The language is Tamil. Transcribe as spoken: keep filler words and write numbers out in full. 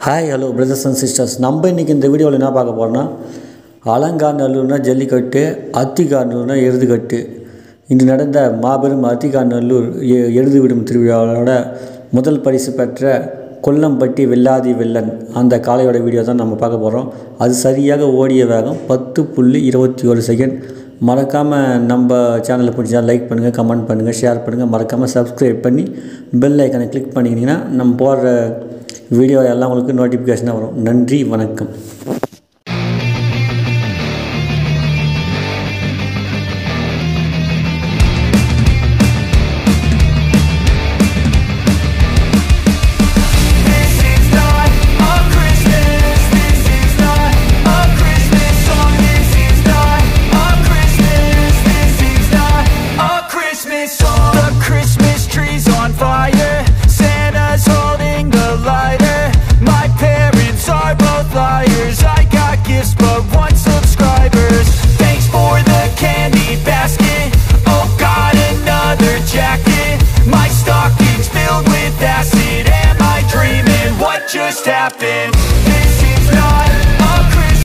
Hi hello brothers and sisters. நம்ம இன்றைக்கி இந்த வீடியோவில் என்ன பார்க்க போகிறோன்னா, அலங்காநல்லூர்னா ஜல்லிக்கட்டு, அத்திக்காநல்லூர்னா எருதுகட்டு. இன்று நடந்த மாபெரும் அத்திக்காநல்லூர் எருது விடும் திருவிழாவோட முதல் பரிசு பெற்ற கொல்லம்பட்டி வில்லாதி வில்லன் அந்த காளையோட வீடியோ தான் நம்ம பார்க்க போகிறோம். அது சரியாக ஓடிய வேகம் பத்து புள்ளி இருபத்தி ஒரு செகண்ட். மறக்காமல் நம்ம சேனலை பிடிச்சா லைக் பண்ணுங்கள், கமெண்ட் பண்ணுங்கள், ஷேர் பண்ணுங்கள். மறக்காமல் சப்ஸ்கிரைப் பண்ணி பெல் ஐக்கனை கிளிக் பண்ணிக்கிட்டிங்கன்னா நம்ம போடுற வீடியோ எல்லாம் உங்களுக்கு நோட்டிஃபிகேஷனாக வரும். நன்றி, வணக்கம். Just happened.